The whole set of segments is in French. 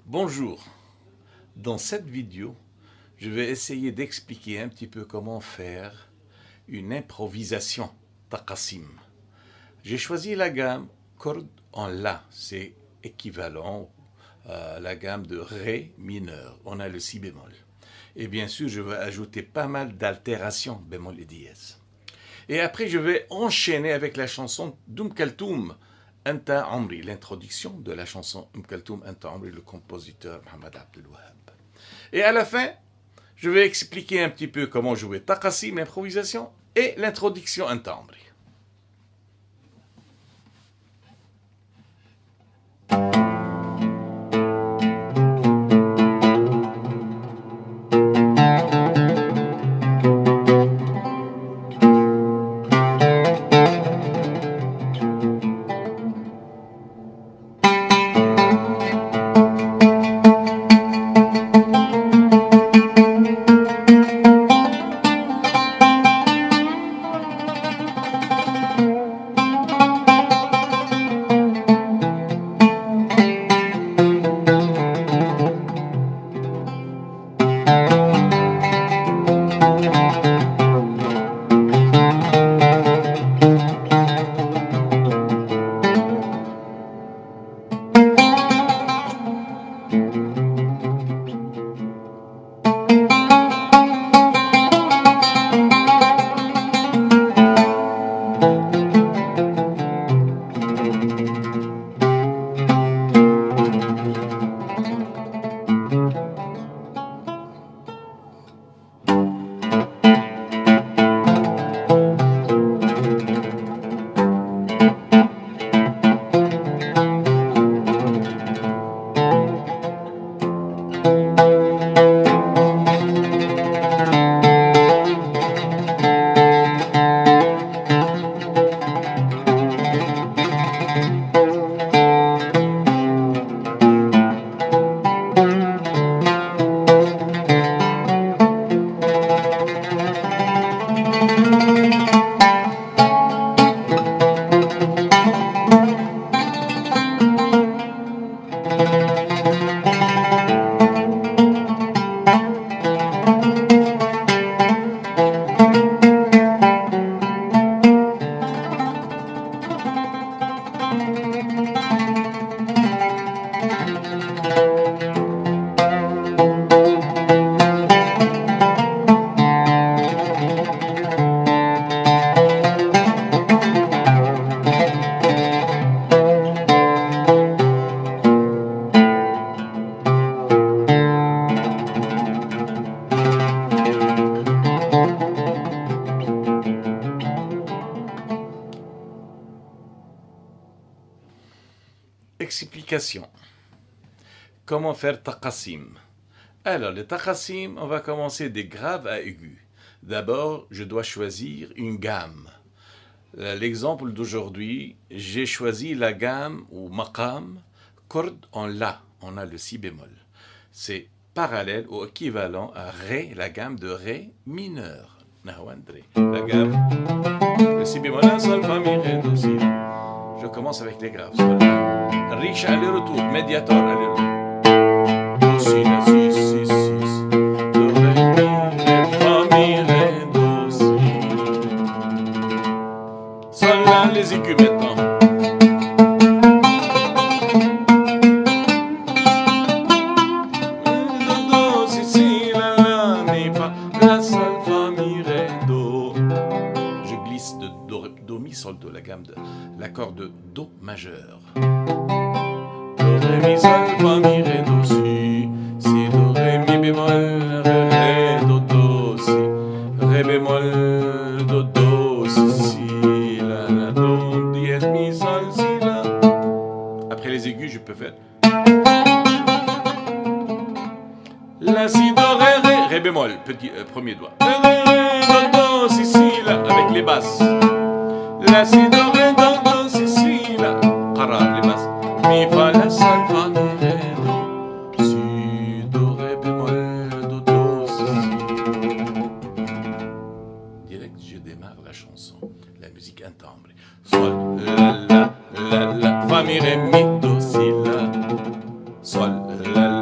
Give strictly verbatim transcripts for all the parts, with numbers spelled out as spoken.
Bonjour, dans cette vidéo, je vais essayer d'expliquer un petit peu comment faire une improvisation taqasim. J'ai choisi la gamme corde en La, c'est équivalent à la gamme de Ré mineur, on a le Si bémol. Et bien sûr, je vais ajouter pas mal d'altérations, bémol et dièse. Et après, je vais enchaîner avec la chanson Doum Kaltoum, Anta Amri, l'introduction de la chanson Doum Kaltoum, Anta Amri, le compositeur Mohamed Abdel Wahab. Et à la fin, je vais expliquer un petit peu comment jouer taqasim, l'improvisation, et l'introduction Anta Amri. Explication. Comment faire taqasim? Alors, le taqasim, on va commencer des graves à aigus. D'abord, je dois choisir une gamme. L'exemple d'aujourd'hui, j'ai choisi la gamme ou maqam, corde en La. On a le Si bémol. C'est parallèle ou équivalent à Ré, la gamme de Ré mineur. La gamme, le Si bémol, un sol, fa, mi, ré, do, si. Je commence avec les graves. Riche aller-retour, médiator aller-retour. Do, si, la, si, si, si. Do, ré, mi, ré, fa, mi, ré, do, si. Sol, la, les aigus maintenant. Do, do, si, si, la, la, mi, fa, la, sol, fa, mi, ré, do. Je glisse de do, do, mi, sol, do, la gamme de l'accord de Do majeur. Do, ré, mi, sol, fa, mi, ré, do, si. Si, do, ré, mi, bémol, ré, ré, do, do, si. Ré, bémol, do, do, si, si, la, la, do, dièse, mi, sol, si, la. Après les aigus, je peux faire La, si, do, ré, ré, ré, bémol, petit, euh, premier doigt. Ré, ré, ré, do, do, si, si, la, avec les basses. La, si, do, ré, do, do, si, si, la. Qara, les basses. Mi, fa, la, sol, fa, mi, ré, do. Si, do, ré, bémol, do, do, si, si. Direct, je démarre la chanson. La musique intembre. Sol, la, la, la, la, fa, mi, ré, mi, do, si, la. Sol, la, la.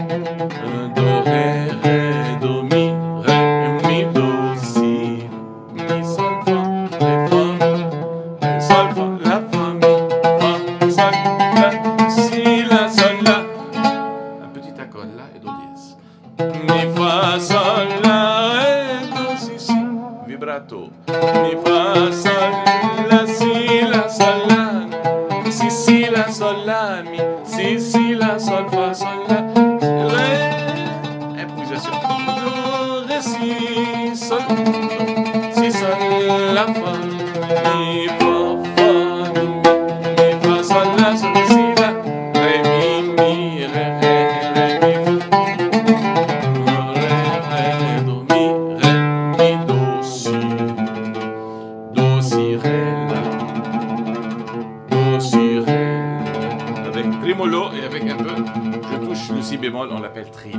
Do, ré, ré, do, mi, ré, mi, do, si, mi, sol, fa, ré, fa, mi, sol, fa, la, fa, mi, fa, sol, la, si, la, sol, la. Un petit accord là et do dièse. Mi, fa, sol, la, ré, do, si, si. Vibrato. Mi, fa, sol, la, si, la, sol, la. Si, si, la, sol, la, mi. Si, si, la, sol, fa, sol, la. Ré. Improvisation. Do, ré, si, sol. Si, sol, la, fa. Mi, fa, fa, mi, mi, fa, sol, la, sol, si, la. Ré, mi, mi, ré, ré, ré, mi, fa. Ré, ré, do, mi, ré, mi, do, si. Do, si, ré, la. Do, si, ré, la. Avec trémolo et avec un peu, je touche le si bémol, on l'appelle tri.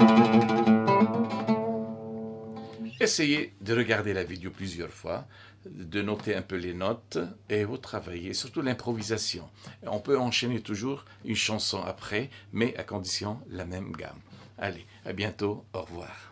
Essayez de regarder la vidéo plusieurs fois, de noter un peu les notes et vous travaillez, surtout l'improvisation. On peut enchaîner toujours une chanson après, mais à condition la même gamme. Allez, à bientôt, au revoir.